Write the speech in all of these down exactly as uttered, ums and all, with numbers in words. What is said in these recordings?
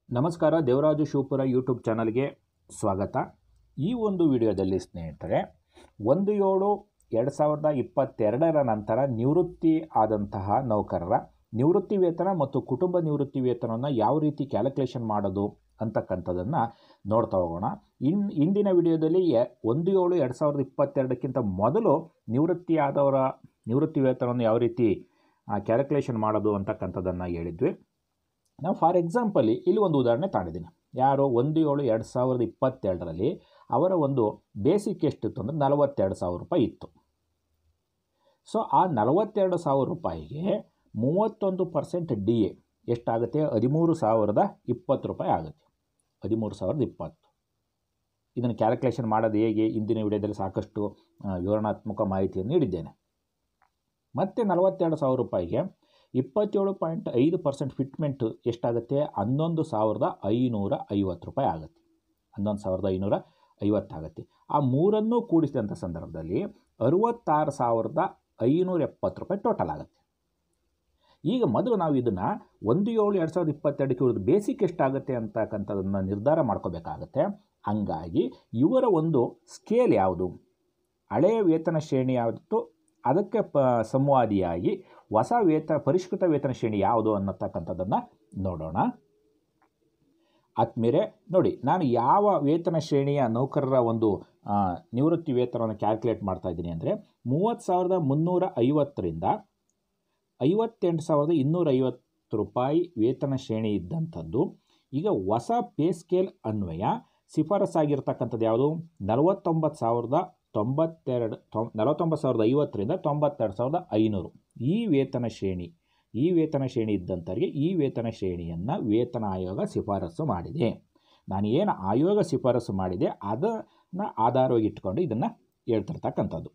ನಮಸ್ಕಾರ, ದೇವರಾಜು ಶಿವಪುರ ಯೂಟ್ಯೂಬ್ ಚಾನಲ್ಗೆ ಸ್ವಾಗತ. ಈ ಒಂದು ವಿಡಿಯೋದಲ್ಲಿ ಸ್ನೇಹಿತರೆ, ಒಂದು ಏಳು ಎರಡು ಸಾವಿರದ ಇಪ್ಪತ್ತೆರಡರ ನಂತರ ನಿವೃತ್ತಿ ಆದಂತಹ ನೌಕರರ ನಿವೃತ್ತಿ ವೇತನ ಮತ್ತು ಕುಟುಂಬ ನಿವೃತ್ತಿ ವೇತನವನ್ನು ಯಾವ ರೀತಿ ಕ್ಯಾಲ್ಕುಲೇಷನ್ ಮಾಡೋದು ಅಂತಕ್ಕಂಥದ್ದನ್ನು ನೋಡ್ತಾ ಹೋಗೋಣ. ಇನ್ ಇಂದಿನ ವಿಡಿಯೋದಲ್ಲಿ ಒಂದು ಏಳು ಎರಡು ಸಾವಿರದ ಇಪ್ಪತ್ತೆರಡಕ್ಕಿಂತ ಮೊದಲು ನಿವೃತ್ತಿ ಆದವರ ನಿವೃತ್ತಿ ವೇತನವನ್ನು ಯಾವ ರೀತಿ ಕ್ಯಾಲ್ಕುಲೇಷನ್ ಮಾಡೋದು ಅಂತಕ್ಕಂಥದ್ದನ್ನು ಹೇಳಿದ್ವಿ. ನಾವು ಫಾರ್ ಎಕ್ಸಾಂಪಲಿ ಇಲ್ಲಿ ಒಂದು ಉದಾಹರಣೆ ತಗೊಂಡಿದ್ದೀನಿ. ಯಾರು ಒಂದು ಏಳು ಎರಡು ಸಾವಿರದ ಇಪ್ಪತ್ತೆರಡರಲ್ಲಿ ಅವರ ಒಂದು ಬೇಸಿಕ್ ಎಷ್ಟಿತ್ತು ಅಂದರೆ ನಲವತ್ತೆರಡು ಸಾವಿರ ರೂಪಾಯಿ ಇತ್ತು. ಸೊ ಆ ನಲವತ್ತೆರಡು ಸಾವಿರ ರೂಪಾಯಿಗೆ ಮೂವತ್ತೊಂದು ಪರ್ಸೆಂಟ್ ಡಿ ಎ ಎಷ್ಟಾಗುತ್ತೆ? ಹದಿಮೂರು ಸಾವಿರದ ಇಪ್ಪತ್ತು ರೂಪಾಯಿ ಆಗುತ್ತೆ. ಹದಿಮೂರು ಸಾವಿರದ ಇಪ್ಪತ್ತು. ಇದನ್ನು ಕ್ಯಾಲ್ಕುಲೇಷನ್ ಮಾಡೋದು ಹೇಗೆ? ಇಂದಿನ ವಿಡಿಯೋದಲ್ಲಿ ಸಾಕಷ್ಟು ವಿವರಣಾತ್ಮಕ ಮಾಹಿತಿಯನ್ನು ನೀಡಿದ್ದೇನೆ. ಮತ್ತು ನಲವತ್ತೆರಡು ಸಾವಿರ ರೂಪಾಯಿಗೆ ಇಪ್ಪತ್ತೇಳು ಪಾಯಿಂಟ್ ಐದು ಪರ್ಸೆಂಟ್ ಫಿಟ್ಮೆಂಟ್ ಎಷ್ಟಾಗುತ್ತೆ? ಹನ್ನೊಂದು ಸಾವಿರದ ಐನೂರ ಐವತ್ತು ರೂಪಾಯಿ ಆಗುತ್ತೆ. ಹನ್ನೊಂದು ಸಾವಿರದ ಐನೂರ ಐವತ್ತಾಗುತ್ತೆ. ಆ ಮೂರನ್ನೂ ಕೂಡಿಸಿದಂಥ ಸಂದರ್ಭದಲ್ಲಿ ಅರುವತ್ತಾರು ಸಾವಿರದ ಐನೂರ ಎಪ್ಪತ್ತು ರೂಪಾಯಿ ಟೋಟಲ್ ಆಗುತ್ತೆ. ಈಗ ಮೊದಲು ನಾವು ಇದನ್ನು ಒಂದು ಏಳು ಎರಡು ಸಾವಿರದ ಇಪ್ಪತ್ತೆರಡಕ್ಕೆ ಇವ್ರದ್ದು ಬೇಸಿಕ್ ಎಷ್ಟಾಗುತ್ತೆ ಅಂತಕ್ಕಂಥದ್ದನ್ನು ನಿರ್ಧಾರ ಮಾಡ್ಕೋಬೇಕಾಗತ್ತೆ. ಹಂಗಾಗಿ ಇವರ ಒಂದು ಸ್ಕೇಲ್ ಯಾವುದು, ಹಳೆಯ ವೇತನ ಶ್ರೇಣಿ ಯಾವುದು, ಅದಕ್ಕೆ ಪ ಸಂವಾದಿಯಾಗಿ ಹೊಸ ವೇತನ ಪರಿಷ್ಕೃತ ವೇತನ ಶ್ರೇಣಿ ಯಾವುದು ಅನ್ನತಕ್ಕಂಥದ್ದನ್ನು ನೋಡೋಣ. ಆದ್ಮೇಲೆ ನೋಡಿ, ನಾನು ಯಾವ ವೇತನ ಶ್ರೇಣಿಯ ನೌಕರರ ಒಂದು ನಿವೃತ್ತಿ ವೇತನವನ್ನು ಕ್ಯಾಲ್ಕುಲೇಟ್ ಮಾಡ್ತಾ ಇದ್ದೀನಿ ಅಂದರೆ ಮೂವತ್ತು ಸಾವಿರದ ಮುನ್ನೂರ ಐವತ್ತರಿಂದ ಐವತ್ತೆಂಟು ಸಾವಿರದ ಇನ್ನೂರ ಐವತ್ತು ರೂಪಾಯಿ ವೇತನ ಶ್ರೇಣಿ ಇದ್ದಂಥದ್ದು ಈಗ ಹೊಸ ಪೇ ಸ್ಕೇಲ್ ಅನ್ವಯ ಶಿಫಾರಸ್ಸಾಗಿರ್ತಕ್ಕಂಥದ್ದು ಯಾವುದು? ನಲವತ್ತೊಂಬತ್ತು ಸಾವಿರದ ತೊಂಬತ್ತೆರಡು ತೊಂ ನಲವತ್ತೊಂಬತ್ತು ಸಾವಿರದ ಐವತ್ತರಿಂದ ತೊಂಬತ್ತೆರಡು ಸಾವಿರದ ಐನೂರು ಈ ವೇತನ ಶ್ರೇಣಿ ಈ ವೇತನ ಶ್ರೇಣಿ ಇದ್ದಂಥವ್ರಿಗೆ ಈ ವೇತನ ಶ್ರೇಣಿಯನ್ನು ವೇತನ ಆಯೋಗ ಶಿಫಾರಸು ಮಾಡಿದೆ. ನಾನು ಏನು ಆಯೋಗ ಶಿಫಾರಸು ಮಾಡಿದೆ ಅದನ್ನು ಆಧಾರವಾಗಿ ಇಟ್ಕೊಂಡು ಇದನ್ನು ಹೇಳ್ತಿರ್ತಕ್ಕಂಥದ್ದು.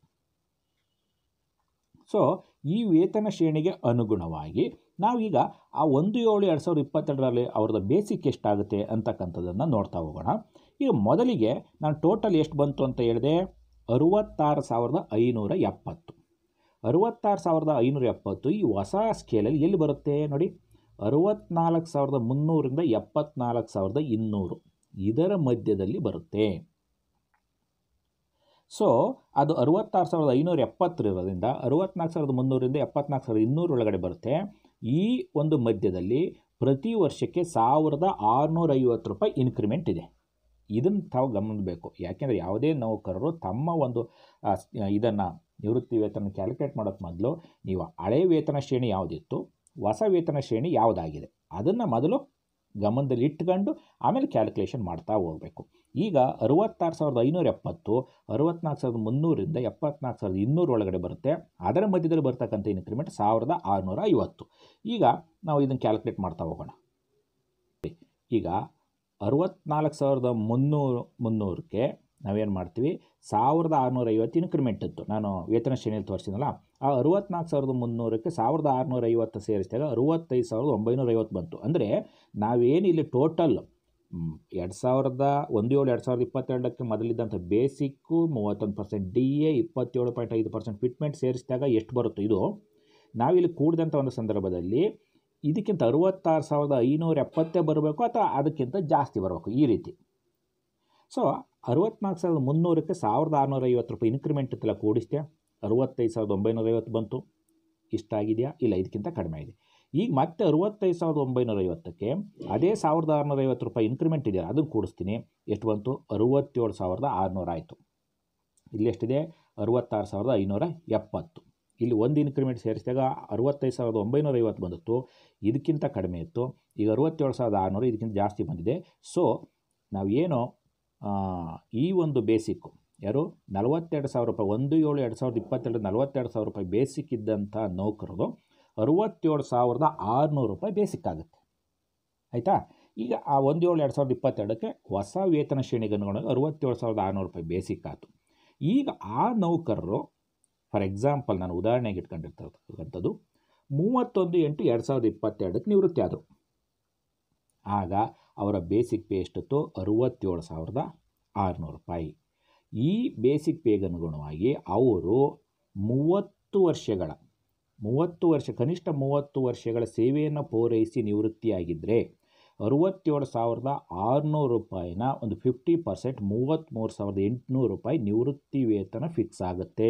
ಸೊ ಈ ವೇತನ ಶ್ರೇಣಿಗೆ ಅನುಗುಣವಾಗಿ ನಾವೀಗ ಆ ಒಂದು ಏಳು ಎರಡು ಸಾವಿರದ ಇಪ್ಪತ್ತೆರಡರಲ್ಲಿ ಅವ್ರದ್ದು ಬೇಸಿಕ್ ಎಷ್ಟಾಗುತ್ತೆ ಅಂತಕ್ಕಂಥದ್ದನ್ನು ನೋಡ್ತಾ ಹೋಗೋಣ. ಈಗ ಮೊದಲಿಗೆ ನಾನು ಟೋಟಲ್ ಎಷ್ಟು ಬಂತು ಅಂತ ಹೇಳಿದೆ? ಅರುವತ್ತಾರು ಸಾವಿರದ ಐನೂರ ಎಪ್ಪತ್ತು. ಅರುವತ್ತಾರು ಸಾವಿರದ ಐನೂರ ಎಪ್ಪತ್ತು ಈ ಹೊಸ ಸ್ಕೇಲಲ್ಲಿ ಎಲ್ಲಿ ಬರುತ್ತೆ ನೋಡಿ? ಅರುವತ್ತ್ನಾಲ್ಕು ಸಾವಿರದ ಮುನ್ನೂರಿಂದ ಎಪ್ಪತ್ನಾಲ್ಕು ಸಾವಿರದ ಇನ್ನೂರು ಇದರ ಮಧ್ಯದಲ್ಲಿ ಬರುತ್ತೆ. ಸೊ ಅದು ಅರುವತ್ತಾರು ಸಾವಿರದ ಐನೂರ ಎಪ್ಪತ್ತರಿಂದ ಅರುವತ್ತ್ನಾಲ್ಕು ಸಾವಿರದ ಮುನ್ನೂರಿಂದ ಎಪ್ಪತ್ನಾಲ್ಕು ಸಾವಿರದ ಇನ್ನೂರು ಒಳಗಡೆ ಬರುತ್ತೆ. ಈ ಒಂದು ಮಧ್ಯದಲ್ಲಿ ಪ್ರತಿ ವರ್ಷಕ್ಕೆ ಸಾವಿರದ ಆರುನೂರ ಐವತ್ತು ರೂಪಾಯಿ ಇನ್ಕ್ರಿಮೆಂಟ್ ಇದೆ. ಇದನ್ನು ತಾವು ಗಮನಿಸಬೇಕು. ಯಾಕೆಂದರೆ ಯಾವುದೇ ನೌಕರರು ತಮ್ಮ ಒಂದು ಇದನ್ನು ನಿವೃತ್ತಿ ವೇತನ ಕ್ಯಾಲ್ಕುಲೇಟ್ ಮಾಡೋಕ್ಕೆ ಮೊದಲು ನೀವು ಹಳೆ ವೇತನ ಶ್ರೇಣಿ ಯಾವುದಿತ್ತು, ಹೊಸ ವೇತನ ಶ್ರೇಣಿ ಯಾವುದಾಗಿದೆ ಅದನ್ನು ಮೊದಲು ಗಮನದಲ್ಲಿ ಇಟ್ಕೊಂಡು ಆಮೇಲೆ ಕ್ಯಾಲ್ಕುಲೇಷನ್ ಮಾಡ್ತಾ ಹೋಗಬೇಕು. ಈಗ ಅರುವತ್ತಾರು ಸಾವಿರದ ಐನೂರ ಎಪ್ಪತ್ತು ಅರುವತ್ತ್ನಾಲ್ಕು ಸಾವಿರದ ಮುನ್ನೂರಿಂದ ಎಪ್ಪತ್ನಾಲ್ಕು ಸಾವಿರದ ಇನ್ನೂರು ಒಳಗಡೆ ಬರುತ್ತೆ. ಅದರ ಮಧ್ಯದಲ್ಲಿ ಬರ್ತಕ್ಕಂಥ ಇನ್ಕ್ರಿಮೆಂಟ್ ಸಾವಿರದ ಆರುನೂರ ಐವತ್ತು. ಈಗ ನಾವು ಇದನ್ನು ಕ್ಯಾಲ್ಕುಲೇಟ್ ಮಾಡ್ತಾ ಹೋಗೋಣ. ಈಗ ಅರುವತ್ತ್ನಾಲ್ಕು ಸಾವಿರದ ಮುನ್ನೂರು ಮುನ್ನೂರಕ್ಕೆ ನಾವೇನು ಮಾಡ್ತೀವಿ? ಸಾವಿರದ ಆರುನೂರ ಐವತ್ತು ಇನ್ಕ್ರಿಮೆಂಟ್ ಇತ್ತು, ನಾನು ವೇತನ ಶ್ರೇಣಿಯಲ್ಲಿ ತೋರಿಸಿದ್ನಲ್ಲ. ಆ ಅರುವತ್ತ್ನಾಲ್ಕು ಸಾವಿರದ ಮುನ್ನೂರಕ್ಕೆ ಸಾವಿರದ ಆರುನೂರ ಐವತ್ತು ಸೇರಿಸಿದಾಗ ಅರುವತ್ತೈದು ಸಾವಿರದ ಒಂಬೈನೂರ ಐವತ್ತು ಬಂತು. ಅಂದರೆ ನಾವೇನು ಇಲ್ಲಿ ಟೋಟಲ್ ಎರಡು ಸಾವಿರದ ಒಂದು ಏಳು ಎರಡು ಸಾವಿರದ ಇಪ್ಪತ್ತೆರಡಕ್ಕೆ ಮೊದಲಿದ್ದಂಥ ಬೇಸಿಕ್ಕು ಮೂವತ್ತೊಂದು ಪರ್ಸೆಂಟ್ ಡಿ ಎ ಇಪ್ಪತ್ತೇಳು ಪಾಯಿಂಟ್ ಐದು ಪರ್ಸೆಂಟ್ ಫಿಟ್ಮೆಂಟ್ ಸೇರಿಸಿದಾಗ ಎಷ್ಟು ಬರುತ್ತೋ ಇದು ನಾವಿಲ್ಲಿ ಕೂಡಿದಂಥ ಒಂದು ಸಂದರ್ಭದಲ್ಲಿ ಇದಕ್ಕಿಂತ ಅರುವತ್ತಾರು ಸಾವಿರದ ಐನೂರ ಎಪ್ಪತ್ತೇ ಬರಬೇಕು ಅಥವಾ ಅದಕ್ಕಿಂತ ಜಾಸ್ತಿ ಬರಬೇಕು, ಈ ರೀತಿ. ಸೊ ಅರುವತ್ತ್ನಾಲ್ಕು ಸಾವಿರದ ಮುನ್ನೂರಕ್ಕೆ ಸಾವಿರದ ಆರುನೂರ ಐವತ್ತು ರೂಪಾಯಿ ಇನ್ಕ್ರಿಮೆಂಟ್ ಇತ್ತಲ್ಲ ಕೂಡಿಸ್ತೆ, ಅರುವತ್ತೈದು ಸಾವಿರದ ಒಂಬೈನೂರ ಐವತ್ತು ಬಂತು. ಇಷ್ಟಾಗಿದೆಯಾ? ಇಲ್ಲ, ಇದಕ್ಕಿಂತ ಕಡಿಮೆ ಇದೆ. ಈಗ ಮತ್ತೆ ಅರುವತ್ತೈದು ಸಾವಿರದ ಒಂಬೈನೂರ ಐವತ್ತಕ್ಕೆ ಅದೇ ಸಾವಿರದ ಆರುನೂರ ಐವತ್ತು ರೂಪಾಯಿ ಇನ್ಕ್ರಿಮೆಂಟ್ ಇದೆಯಲ್ಲ ಅದನ್ನು ಕೂಡಿಸ್ತೀನಿ. ಎಷ್ಟು ಬಂತು? ಅರುವತ್ತೇಳು ಸಾವಿರದ ಆರುನೂರ ಆಯಿತು. ಇಲ್ಲಿ ಎಷ್ಟಿದೆ? ಅರುವತ್ತಾರು ಸಾವಿರದ ಐನೂರ ಎಪ್ಪತ್ತು. ಇಲ್ಲಿ ಒಂದು ಇನ್ಕ್ರಿಮೆಂಟ್ ಸೇರಿಸಿದಾಗ ಅರುವತ್ತೈದು ಸಾವಿರದ ಒಂಬೈನೂರ ಐವತ್ತು ಬಂದಿತ್ತು, ಇದಕ್ಕಿಂತ ಕಡಿಮೆ ಇತ್ತು. ಈಗ ಅರುವತ್ತೇಳು ಸಾವಿರದ ಆರುನೂರು ಇದಕ್ಕಿಂತ ಜಾಸ್ತಿ ಬಂದಿದೆ. ಸೊ ನಾವೇನು ಈ ಒಂದು ಬೇಸಿಕ್ಕು ಯಾರು ನಲವತ್ತೆರಡು ಸಾವಿರ ರೂಪಾಯಿ ಒಂದು ಏಳು ಎರಡು ಸಾವಿರದ ಇಪ್ಪತ್ತೆರಡು ನಲವತ್ತೆರಡು ಸಾವಿರ ರೂಪಾಯಿ ಬೇಸಿಕ್ ಇದ್ದಂಥ ನೌಕರರು ಅರುವತ್ತೇಳು ಸಾವಿರದ ಆರುನೂರು ರೂಪಾಯಿ ಬೇಸಿಕ್ ಆಗುತ್ತೆ. ಆಯಿತಾ? ಈಗ ಆ ಒಂದು ಏಳು ಎರಡು ಸಾವಿರದ ಇಪ್ಪತ್ತೆರಡಕ್ಕೆ ಹೊಸ ವೇತನ ಶ್ರೇಣಿಗೆ ಅನುಗುಣವಾಗಿ ಅರುವತ್ತೇಳು ಸಾವಿರದ ಆರುನೂರು ರೂಪಾಯಿ ಬೇಸಿಕ್ ಆಯಿತು. ಈಗ ಆ ನೌಕರರು ಫಾರ್ ಎಕ್ಸಾಂಪಲ್ ನಾನು ಉದಾಹರಣೆಗೆ ಇಟ್ಕೊಂಡಿರ್ತಕ್ಕಂಥದ್ದು ಮೂವತ್ತೊಂದು ಎಂಟು ಎರಡು ಸಾವಿರದ ಇಪ್ಪತ್ತೆರಡಕ್ಕೆ ನಿವೃತ್ತಿ ಆದರು. ಆಗ ಅವರ ಬೇಸಿಕ್ ಪೇ ಎಷ್ಟಿತ್ತು? ಅರುವತ್ತೇಳು ಸಾವಿರದ ಆರುನೂರು ರೂಪಾಯಿ. ಈ ಬೇಸಿಕ್ ಪೇಗೆ ಅನುಗುಣವಾಗಿ ಅವರು ಮೂವತ್ತು ವರ್ಷಗಳ ಮೂವತ್ತು ವರ್ಷ ಕನಿಷ್ಠ ಮೂವತ್ತು ವರ್ಷಗಳ ಸೇವೆಯನ್ನು ಪೂರೈಸಿ ನಿವೃತ್ತಿಯಾಗಿದ್ದರೆ ಅರುವತ್ತೇಳು ಸಾವಿರದ ಆರುನೂರು ರೂಪಾಯಿನ ಒಂದು ಫಿಫ್ಟಿ ಪರ್ಸೆಂಟ್ ಮೂವತ್ತ್ಮೂರು ಸಾವಿರದ ಎಂಟುನೂರು ರೂಪಾಯಿ ನಿವೃತ್ತಿ ವೇತನ ಫಿಕ್ಸ್ ಆಗುತ್ತೆ.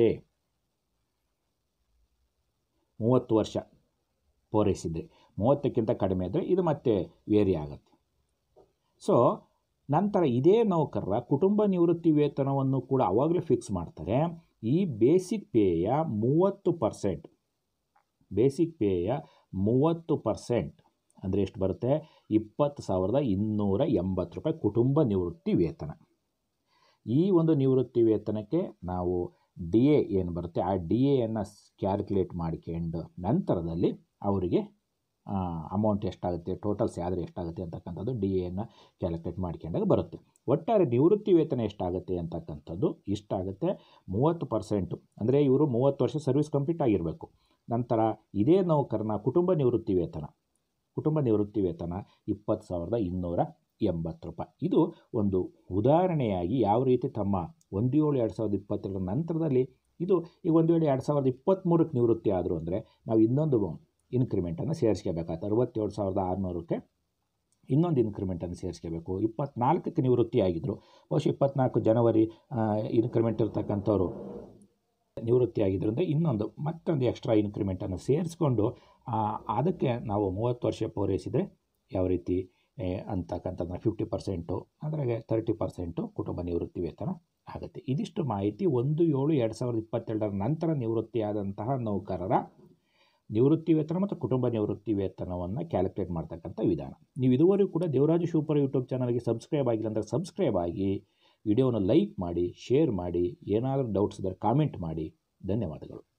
ಮೂವತ್ತು ವರ್ಷ ಪೂರೈಸಿದರೆ, ಮೂವತ್ತಕ್ಕಿಂತ ಕಡಿಮೆ ಇದ್ದರೆ ಇದು ಮತ್ತೆ ವೇರಿ ಆಗುತ್ತೆ. ಸೊ ನಂತರ ಇದೇ ನೌಕರರ ಕುಟುಂಬ ನಿವೃತ್ತಿ ವೇತನವನ್ನು ಕೂಡ ಅವಾಗಲೇ ಫಿಕ್ಸ್ ಮಾಡ್ತಾರೆ. ಈ ಬೇಸಿಕ್ ಪೇಯ ಮೂವತ್ತು ಪರ್ಸೆಂಟ್ ಬೇಸಿಕ್ ಪೇಯ ಮೂವತ್ತು ಪರ್ಸೆಂಟ್ ಅಂದರೆ ಎಷ್ಟು ಬರುತ್ತೆ? ಇಪ್ಪತ್ತು ಸಾವಿರದ ಇನ್ನೂರ ಎಂಬತ್ತು ರೂಪಾಯಿ ಕುಟುಂಬ ನಿವೃತ್ತಿ ವೇತನ. ಈ ಒಂದು ನಿವೃತ್ತಿ ವೇತನಕ್ಕೆ ನಾವು ಡಿ ಎ ಏನು ಬರುತ್ತೆ ಆ ಡಿ ಎಯನ್ನು ಕ್ಯಾಲ್ಕುಲೇಟ್ ಮಾಡ್ಕೊಂಡು ನಂತರದಲ್ಲಿ ಅವರಿಗೆ ಅಮೌಂಟ್ ಎಷ್ಟಾಗುತ್ತೆ, ಟೋಟಲ್ ಸ್ಯಾಲರಿ ಎಷ್ಟಾಗುತ್ತೆ ಅಂತಕ್ಕಂಥದ್ದು ಡಿ ಎಯನ್ನು ಕ್ಯಾಲ್ಕುಲೇಟ್ ಮಾಡ್ಕೊಂಡಾಗ ಬರುತ್ತೆ. ಒಟ್ಟಾರೆ ನಿವೃತ್ತಿ ವೇತನ ಎಷ್ಟಾಗುತ್ತೆ ಅಂತಕ್ಕಂಥದ್ದು ಇಷ್ಟಾಗುತ್ತೆ. ಮೂವತ್ತು ಪರ್ಸೆಂಟು ಅಂದರೆ ಇವರು ಮೂವತ್ತು ವರ್ಷ ಸರ್ವಿಸ್ ಕಂಪ್ಲೀಟ್ ಆಗಿರಬೇಕು. ನಂತರ ಇದೇ ನೌಕರನ ಕುಟುಂಬ ನಿವೃತ್ತಿ ವೇತನ ಕುಟುಂಬ ನಿವೃತ್ತಿ ವೇತನ ಇಪ್ಪತ್ತು ಸಾವಿರದ ಇನ್ನೂರ ಎಂಬತ್ತು ರೂಪಾಯಿ. ಇದು ಒಂದು ಉದಾಹರಣೆಯಾಗಿ ಯಾವ ರೀತಿ ತಮ್ಮ ಒಂದು ಏಳು ಎರಡು ಸಾವಿರದ ಇಪ್ಪತ್ತೆರಡರ ನಂತರದಲ್ಲಿ ಇದು ಈಗ ಒಂದು ವೇಳೆ ಎರಡು ಸಾವಿರದ ಇಪ್ಪತ್ತ್ಮೂರಕ್ಕೆ ನಿವೃತ್ತಿ ಆದರು ಅಂದರೆ ನಾವು ಇನ್ನೊಂದು ಇನ್ಕ್ರಿಮೆಂಟನ್ನು ಸೇರಿಸ್ಕೋಬೇಕಾಗುತ್ತೆ. ಅರುವತ್ತೇಳು ಸಾವಿರದ ಆರುನೂರಕ್ಕೆ ಇನ್ನೊಂದು ಇನ್ಕ್ರಿಮೆಂಟನ್ನು ಸೇರಿಸ್ಕೋಬೇಕು. ಇಪ್ಪತ್ತ್ನಾಲ್ಕಕ್ಕೆ ನಿವೃತ್ತಿ ಆಗಿದ್ದರು, ಬಹುಶಃ ಇಪ್ಪತ್ತ್ನಾಲ್ಕು ಜನವರಿ ಇನ್ಕ್ರಿಮೆಂಟ್ ಇರ್ತಕ್ಕಂಥವ್ರು ನಿವೃತ್ತಿ ಆಗಿದ್ದರಿಂದ ಇನ್ನೊಂದು ಮತ್ತೊಂದು ಎಕ್ಸ್ಟ್ರಾ ಇನ್ಕ್ರಿಮೆಂಟನ್ನು ಸೇರಿಸ್ಕೊಂಡು ಅದಕ್ಕೆ ನಾವು ಮೂವತ್ತು ವರ್ಷ ಪೂರೈಸಿದರೆ ಯಾವ ರೀತಿ ಅಂತಕ್ಕಂಥದ್ದನ್ನ ಫಿಫ್ಟಿ ಪರ್ಸೆಂಟು ಅಂದರೆ ತರ್ಟಿ ಪರ್ಸೆಂಟು ಕುಟುಂಬ ನಿವೃತ್ತಿ ವೇತನ ಆಗುತ್ತೆ. ಇದಿಷ್ಟು ಮಾಹಿತಿ ಒಂದು ಏಳು ಎರಡು ಸಾವಿರದ ಇಪ್ಪತ್ತೆರಡರ ನಂತರ ನಿವೃತ್ತಿಯಾದಂತಹ ನೌಕರರ ನಿವೃತ್ತಿ ವೇತನ ಮತ್ತು ಕುಟುಂಬ ನಿವೃತ್ತಿ ವೇತನವನ್ನು ಕ್ಯಾಲ್ಕುಲೇಟ್ ಮಾಡ್ತಕ್ಕಂಥ ವಿಧಾನ. ನೀವು ಇದುವರೆಗೂ ಕೂಡ ದೇವರಾಜು ಶಿವಪುರ ಯೂಟ್ಯೂಬ್ ಚಾನಲ್ಗೆ ಸಬ್ಸ್ಕ್ರೈಬ್ ಆಗಿಲ್ಲ ಅಂದರೆ ಸಬ್ಸ್ಕ್ರೈಬ್ ಆಗಿ, ವಿಡಿಯೋವನ್ನು ಲೈಕ್ ಮಾಡಿ, ಶೇರ್ ಮಾಡಿ, ಏನಾದರೂ ಡೌಟ್ಸ್ ಇದ್ದರೆ ಕಾಮೆಂಟ್ ಮಾಡಿ. ಧನ್ಯವಾದಗಳು.